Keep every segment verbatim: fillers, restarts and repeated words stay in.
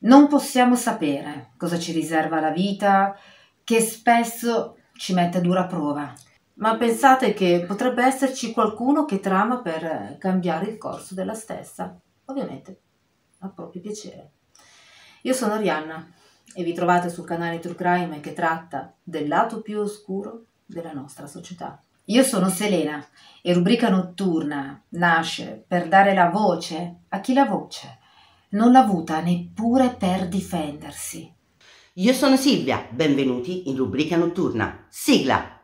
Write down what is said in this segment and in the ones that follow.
Non possiamo sapere cosa ci riserva la vita, che spesso ci mette a dura prova. Ma pensate che potrebbe esserci qualcuno che trama per cambiare il corso della stessa, ovviamente a proprio piacere. Io sono Arianna e vi trovate sul canale True Crime che tratta del lato più oscuro della nostra società. Io sono Selena e Rubrica Notturna nasce per dare la voce a chi la voce non l'ha avuta neppure per difendersi. Io sono Silvia, benvenuti in Rubrica Notturna. Sigla!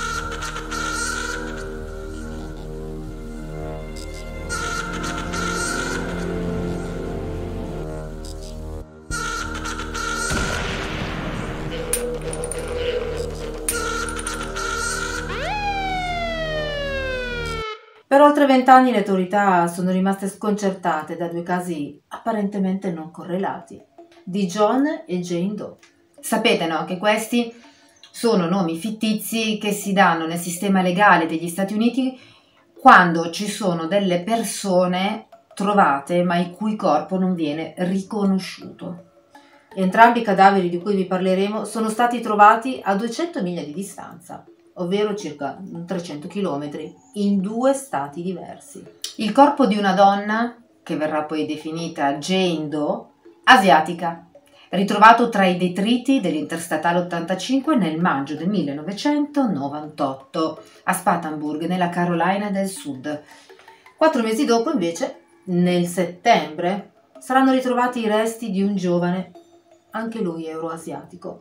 Per oltre vent'anni le autorità sono rimaste sconcertate da due casi apparentemente non correlati, di John e Jane Doe. Sapete, no, che questi sono nomi fittizi che si danno nel sistema legale degli Stati Uniti quando ci sono delle persone trovate ma il cui corpo non viene riconosciuto. Entrambi i cadaveri di cui vi parleremo sono stati trovati a duecento miglia di distanza, ovvero circa trecento chilometri, in due stati diversi. Il corpo di una donna, che verrà poi definita Jane Doe, asiatica, ritrovato tra i detriti dell'Interstatale ottantacinque nel maggio del millenovecentonovantotto a Spartanburg, nella Carolina del Sud. Quattro mesi dopo, invece, nel settembre, saranno ritrovati i resti di un giovane, anche lui euroasiatico,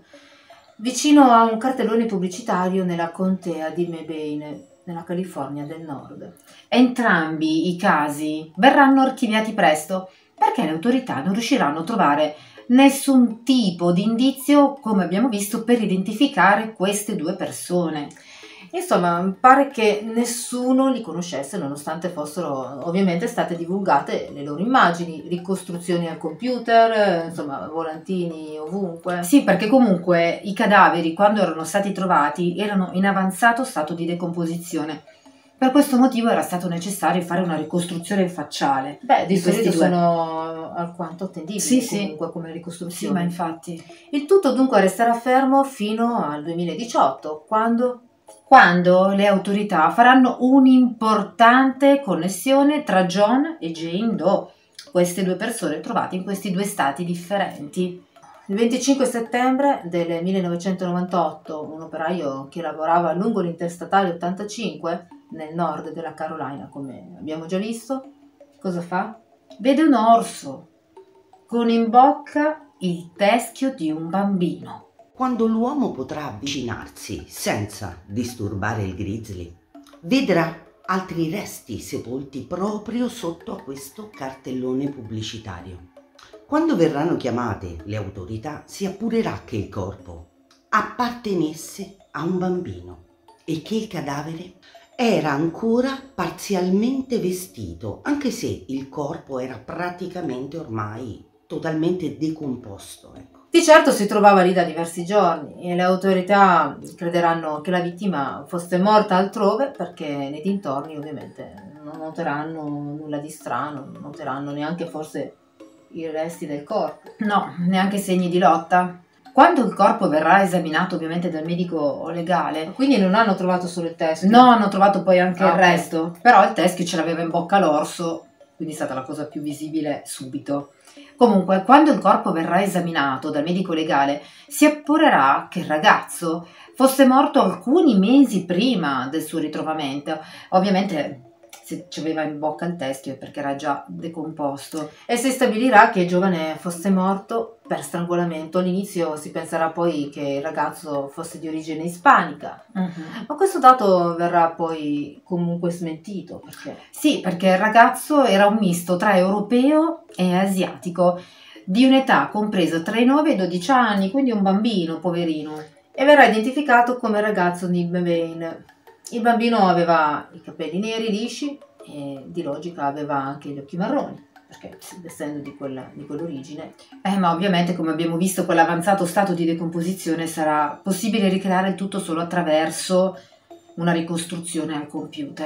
vicino a un cartellone pubblicitario nella contea di Mebane, nella California del Nord. Entrambi i casi verranno archiviati presto perché le autorità non riusciranno a trovare nessun tipo di indizio, come abbiamo visto, per identificare queste due persone. Insomma, pare che nessuno li conoscesse, nonostante fossero ovviamente state divulgate le loro immagini, ricostruzioni al computer, insomma, volantini ovunque. Sì, perché comunque i cadaveri, quando erano stati trovati, erano in avanzato stato di decomposizione. Per questo motivo era stato necessario fare una ricostruzione facciale. Beh, di, di solito sono alquanto attendibili, sì, comunque, sì, come ricostruzioni. Sì, ma infatti. Il tutto dunque resterà fermo fino al duemiladiciotto, quando... quando le autorità faranno un'importante connessione tra John e Jane Doe, queste due persone trovate in questi due stati differenti. Il venticinque settembre del millenovecentonovantotto, un operaio che lavorava lungo l'Interstatale ottantacinque, nel nord della Carolina, come abbiamo già visto, cosa fa? Vede un orso con in bocca il teschio di un bambino. Quando l'uomo potrà avvicinarsi senza disturbare il grizzly, vedrà altri resti sepolti proprio sotto a questo cartellone pubblicitario. Quando verranno chiamate le autorità, si appurerà che il corpo appartenesse a un bambino e che il cadavere era ancora parzialmente vestito, anche se il corpo era praticamente ormai totalmente decomposto. Ecco. Di certo si trovava lì da diversi giorni e le autorità crederanno che la vittima fosse morta altrove perché nei dintorni ovviamente non noteranno nulla di strano, non noteranno neanche forse i resti del corpo. No, neanche segni di lotta. Quando il corpo verrà esaminato ovviamente dal medico legale, quindi non hanno trovato solo il teschio? No, hanno trovato poi anche ah, il resto, okay. Però il teschio ce l'aveva in bocca l'orso, quindi è stata la cosa più visibile subito. Comunque, quando il corpo verrà esaminato dal medico legale, si appurerà che il ragazzo fosse morto alcuni mesi prima del suo ritrovamento. Ovviamente se ci aveva in bocca il teschio perché era già decomposto, e si stabilirà che il giovane fosse morto per strangolamento. All'inizio si penserà poi che il ragazzo fosse di origine ispanica, uh-huh. Ma questo dato verrà poi comunque smentito. Perché? Sì, perché il ragazzo era un misto tra europeo e asiatico, di un'età compresa tra i nove e i dodici anni, quindi un bambino, poverino, e verrà identificato come ragazzo di Mebane. Il bambino aveva i capelli neri lisci e di logica aveva anche gli occhi marroni, perché essendo di, quella, di quell'origine. Eh, ma ovviamente, come abbiamo visto, quell'avanzato stato di decomposizione sarà possibile ricreare il tutto solo attraverso una ricostruzione al computer.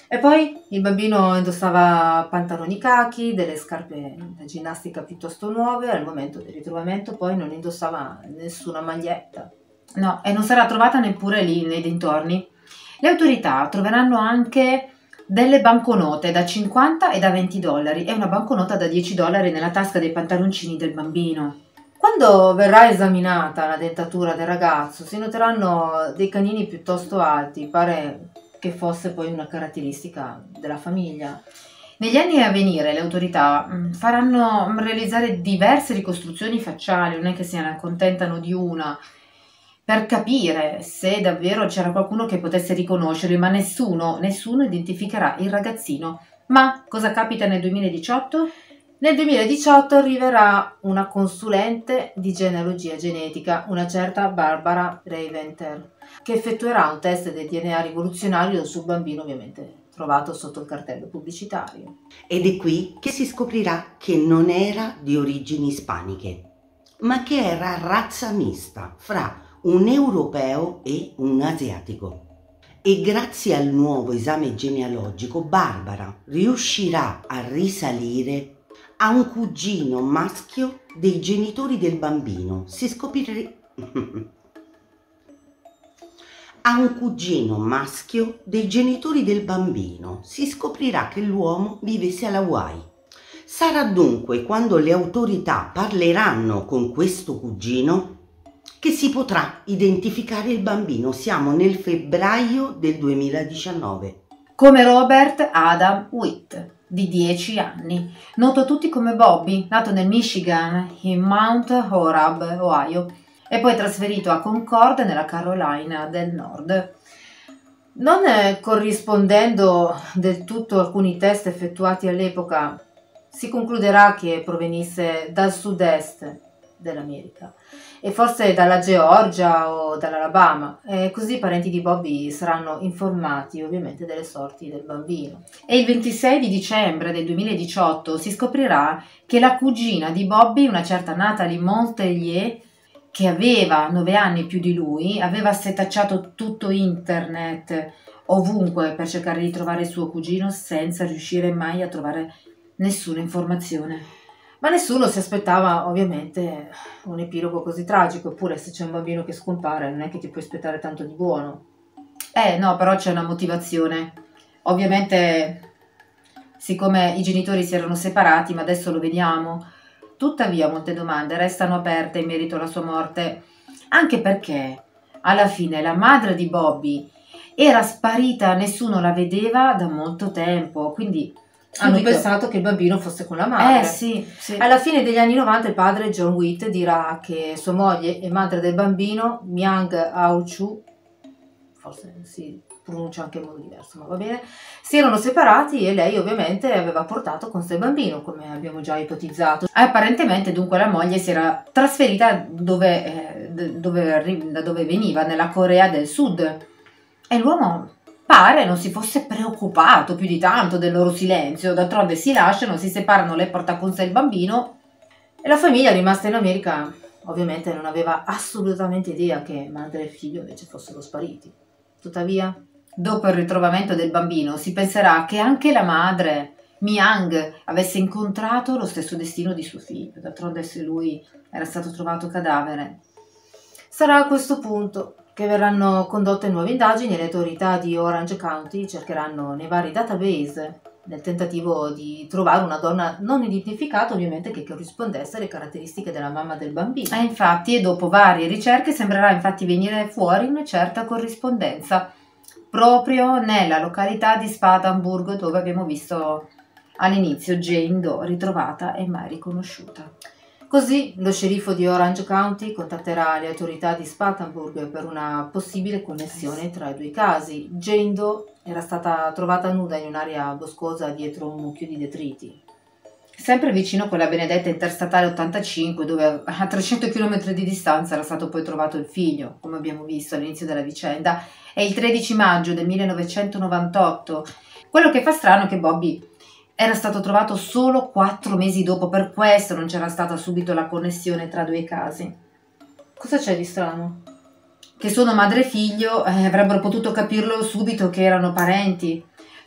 E poi il bambino indossava pantaloni cachi, delle scarpe da ginnastica piuttosto nuove, al momento del ritrovamento poi non indossava nessuna maglietta. No, e non sarà trovata neppure lì nei dintorni. Le autorità troveranno anche delle banconote da cinquanta e da venti dollari e una banconota da dieci dollari nella tasca dei pantaloncini del bambino. Quando verrà esaminata la dentatura del ragazzo si noteranno dei canini piuttosto alti, pare che fosse poi una caratteristica della famiglia. Negli anni a venire le autorità faranno realizzare diverse ricostruzioni facciali, non è che se ne accontentano di una, per capire se davvero c'era qualcuno che potesse riconoscerli, ma nessuno, nessuno identificherà il ragazzino. Ma cosa capita nel duemiladiciotto? Nel duemiladiciotto arriverà una consulente di genealogia genetica, una certa Barbara Raventer, che effettuerà un test del D N A rivoluzionario sul bambino, ovviamente trovato sotto il cartello pubblicitario. Ed è qui che si scoprirà che non era di origini ispaniche, ma che era razza mista fra un europeo e un asiatico. E grazie al nuovo esame genealogico Barbara riuscirà a risalire a un cugino maschio dei genitori del bambino. Si scoprirà a un cugino maschio dei genitori del bambino. Si scoprirà che l'uomo vivesse alla Hawaii. Sarà dunque quando le autorità parleranno con questo cugino che si potrà identificare il bambino. Siamo nel febbraio del duemiladiciannove. Come Robert Adam Witt, di dieci anni, noto a tutti come Bobby, nato nel Michigan, in Mount Horeb, Ohio, e poi trasferito a Concord nella Carolina del Nord. Non corrispondendo del tutto alcuni test effettuati all'epoca, si concluderà che provenisse dal sud-est dell'America e forse dalla Georgia o dall'Alabama, e così i parenti di Bobby saranno informati ovviamente delle sorti del bambino. E il ventisei di dicembre del duemiladiciotto si scoprirà che la cugina di Bobby, una certa Natalie Montelier, che aveva nove anni più di lui, aveva setacciato tutto internet ovunque per cercare di trovare il suo cugino senza riuscire mai a trovare nessuna informazione. Ma nessuno si aspettava ovviamente un epilogo così tragico, eppure se c'è un bambino che scompare non è che ti puoi aspettare tanto di buono. Eh no, però c'è una motivazione. Ovviamente, siccome i genitori si erano separati, ma adesso lo vediamo, tuttavia molte domande restano aperte in merito alla sua morte, anche perché alla fine la madre di Bobby era sparita, nessuno la vedeva da molto tempo, quindi hanno Subito. pensato che il bambino fosse con la madre. Eh sì, sì. Alla fine degli anni novanta il padre John Witt dirà che sua moglie e madre del bambino, Myung Aw Chu, forse si pronuncia anche in modo diverso, ma va bene, si erano separati e lei ovviamente aveva portato con sé il bambino, come abbiamo già ipotizzato. Apparentemente dunque la moglie si era trasferita dove, eh, dove, da dove veniva, nella Corea del Sud, e l'uomo pare non si fosse preoccupato più di tanto del loro silenzio. D'altronde si lasciano, si separano, lei porta con sé il bambino e la famiglia rimasta in America ovviamente non aveva assolutamente idea che madre e figlio invece fossero spariti. Tuttavia, dopo il ritrovamento del bambino si penserà che anche la madre, Myung, avesse incontrato lo stesso destino di suo figlio. D'altronde se lui era stato trovato cadavere. Sarà a questo punto che verranno condotte nuove indagini e le autorità di Orange County cercheranno nei vari database nel tentativo di trovare una donna non identificata, ovviamente, che corrispondesse alle caratteristiche della mamma del bambino. E infatti, e dopo varie ricerche, sembrerà infatti venire fuori una certa corrispondenza proprio nella località di Spartanburg, dove abbiamo visto all'inizio Jane Doe ritrovata e mai riconosciuta. Così lo sceriffo di Orange County contatterà le autorità di Spartanburg per una possibile connessione tra i due casi. Jane Doe era stata trovata nuda in un'area boscosa dietro un mucchio di detriti. Sempre vicino a quella benedetta interstatale ottantacinque, dove a trecento chilometri di distanza era stato poi trovato il figlio, come abbiamo visto all'inizio della vicenda, è il tredici maggio del millenovecentonovantotto. Quello che fa strano è che Bobby era stato trovato solo quattro mesi dopo, per questo non c'era stata subito la connessione tra due casi. Cosa c'è di strano? Che sono madre e figlio, eh, avrebbero potuto capirlo subito che erano parenti.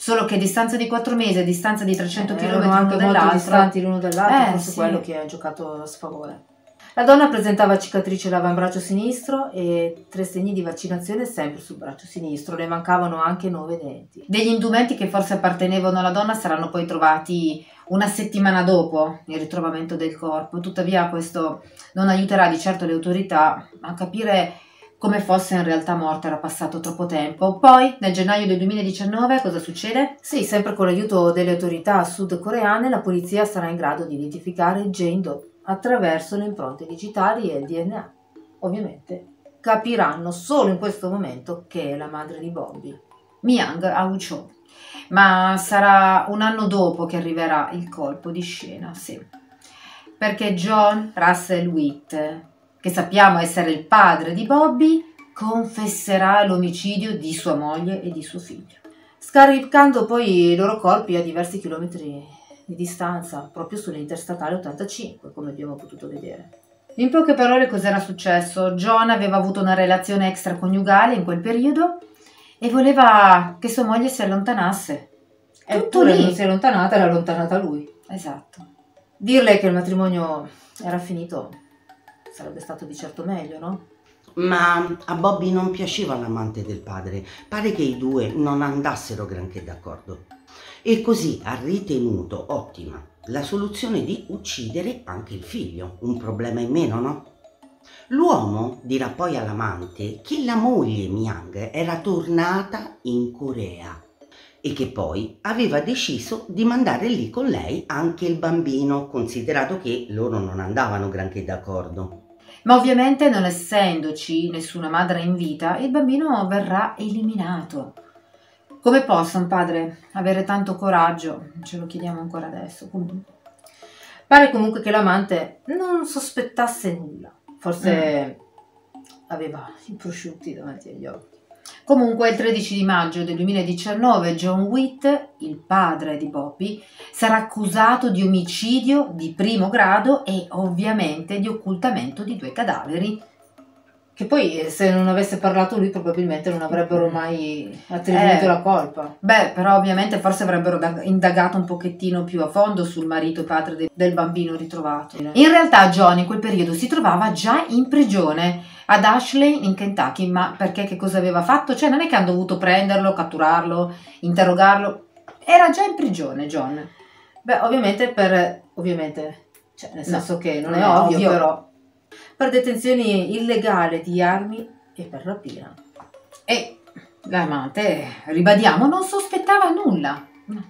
Solo che a distanza di quattro mesi, a distanza di trecento Eh, chilometri erano l'uno anche molto dall'altro, distanti l'uno dall'altro, Eh, forse sì. quello che ha giocato a sfavore. La donna presentava cicatrici all'avambraccio sinistro e tre segni di vaccinazione sempre sul braccio sinistro, le mancavano anche nove denti. Degli indumenti che forse appartenevano alla donna saranno poi trovati una settimana dopo il ritrovamento del corpo, tuttavia questo non aiuterà di certo le autorità a capire come fosse in realtà morta, era passato troppo tempo. Poi, nel gennaio del duemiladiciannove, cosa succede? Sì, sempre con l'aiuto delle autorità sudcoreane, la polizia sarà in grado di identificare Jane Doe attraverso le impronte digitali e il D N A. Ovviamente capiranno solo in questo momento che è la madre di Bobby, Myung Ah-chol. Ma sarà un anno dopo che arriverà il colpo di scena, sì. Perché John Russell Witt, che sappiamo essere il padre di Bobby, confesserà l'omicidio di sua moglie e di suo figlio, scaricando poi i loro corpi a diversi chilometri di distanza, proprio sull'interstatale ottantacinque, come abbiamo potuto vedere. In poche parole, cos'era successo? John aveva avuto una relazione extraconiugale in quel periodo e voleva che sua moglie si allontanasse. Eppure lì. non si è allontanata, l'ha allontanata lui. Esatto. Dirle che il matrimonio era finito sarebbe stato di certo meglio, no? Ma a Bobby non piaceva l'amante del padre, pare che i due non andassero granché d'accordo. E così ha ritenuto ottima la soluzione di uccidere anche il figlio, un problema in meno, no? L'uomo dirà poi all'amante che la moglie Myung era tornata in Corea e che poi aveva deciso di mandare lì con lei anche il bambino, considerato che loro non andavano granché d'accordo. Ma ovviamente, non essendoci nessuna madre in vita, il bambino verrà eliminato. Come possa un padre avere tanto coraggio? Ce lo chiediamo ancora adesso. Comunque. Pare comunque che l'amante non sospettasse nulla. Forse mm. aveva i prosciutti davanti agli occhi. Comunque, il tredici di maggio del duemiladiciannove, John Witt, il padre di Bobby, sarà accusato di omicidio di primo grado e ovviamente di occultamento di due cadaveri. Che poi, se non avesse parlato lui, probabilmente non avrebbero mai attribuito Eh, la colpa. Beh, però ovviamente forse avrebbero da- indagato un pochettino più a fondo sul marito e padre de- del bambino ritrovato. In realtà John in quel periodo si trovava già in prigione ad Ashley in Kentucky, ma perché che cosa aveva fatto? Cioè non è che hanno dovuto prenderlo, catturarlo, interrogarlo, era già in prigione John. Beh, ovviamente per... ovviamente, cioè nel No, senso che non, non è è ovvio, ovvio. però per detenzione illegale di armi e per rapina. E l'amante, ribadiamo, non sospettava nulla.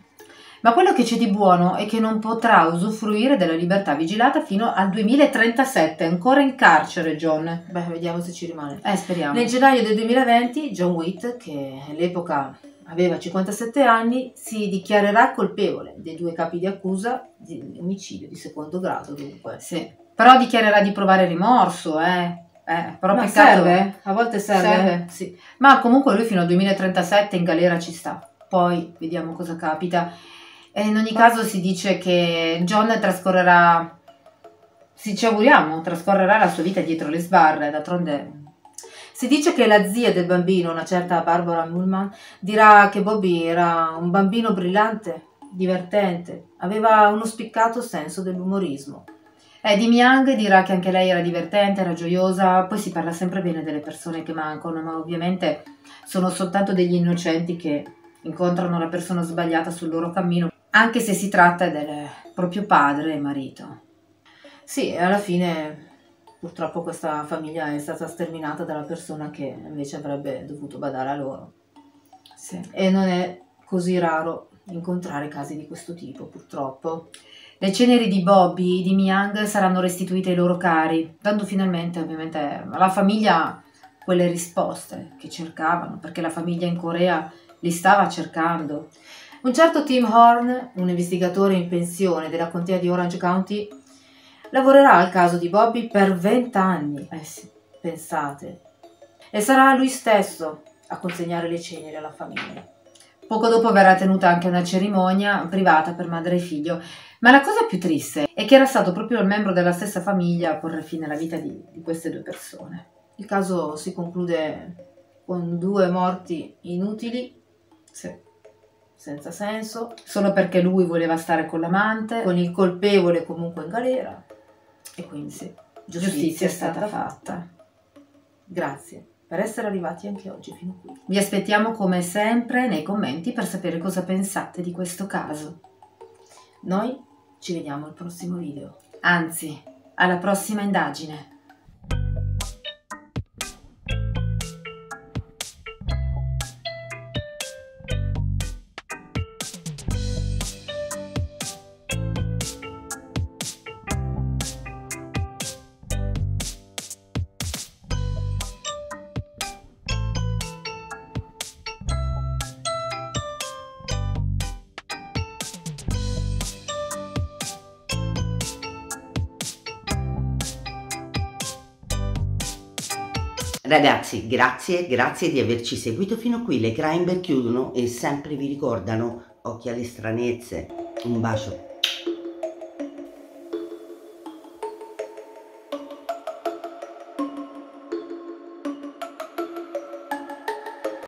Ma quello che c'è di buono è che non potrà usufruire della libertà vigilata fino al duemilatrentasette, ancora in carcere John. Beh, vediamo se ci rimane. Eh, speriamo. Nel gennaio del duemilaventi John Witt, che all'epoca aveva cinquantasette anni, si dichiarerà colpevole dei due capi di accusa di omicidio di secondo grado, dunque. Sì. Però dichiarerà di provare rimorso, eh. Eh, però Ma peccato. serve? A volte serve? Serve? Sì. Ma comunque lui fino al duemilatrentasette in galera ci sta. Poi vediamo cosa capita. E in ogni caso si dice che John trascorrerà, sì, ci auguriamo, trascorrerà la sua vita dietro le sbarre, d'altronde. Si dice che la zia del bambino, una certa Barbara Mullman, dirà che Bobby era un bambino brillante, divertente, aveva uno spiccato senso dell'umorismo. Eh, di Myung dirà che anche lei era divertente, era gioiosa, poi si parla sempre bene delle persone che mancano, ma ovviamente sono soltanto degli innocenti che incontrano la persona sbagliata sul loro cammino, anche se si tratta del proprio padre e marito. Sì, alla fine purtroppo questa famiglia è stata sterminata dalla persona che invece avrebbe dovuto badare a loro. Sì. E non è così raro incontrare casi di questo tipo, purtroppo. Le ceneri di Bobby e di Myung saranno restituite ai loro cari, dando finalmente ovviamente alla famiglia quelle risposte che cercavano, perché la famiglia in Corea li stava cercando. Un certo Tim Horn, un investigatore in pensione della contea di Orange County, lavorerà al caso di Bobby per vent'anni. Eh sì. Pensate. E sarà lui stesso a consegnare le ceneri alla famiglia. Poco dopo verrà tenuta anche una cerimonia privata per madre e figlio. Ma la cosa più triste è che era stato proprio il membro della stessa famiglia a porre fine alla vita di, di queste due persone. Il caso si conclude con due morti inutili. Sì. senza senso, solo perché lui voleva stare con l'amante, con il colpevole comunque in galera. E quindi sì, giustizia, giustizia è stata fatta. Grazie per essere arrivati anche oggi fino qui. Vi aspettiamo come sempre nei commenti per sapere cosa pensate di questo caso. Noi ci vediamo al prossimo video, anzi, alla prossima indagine. Ragazzi, grazie, grazie di averci seguito fino qui. Le Crimber chiudono e sempre vi ricordano, occhi alle stranezze. Un bacio.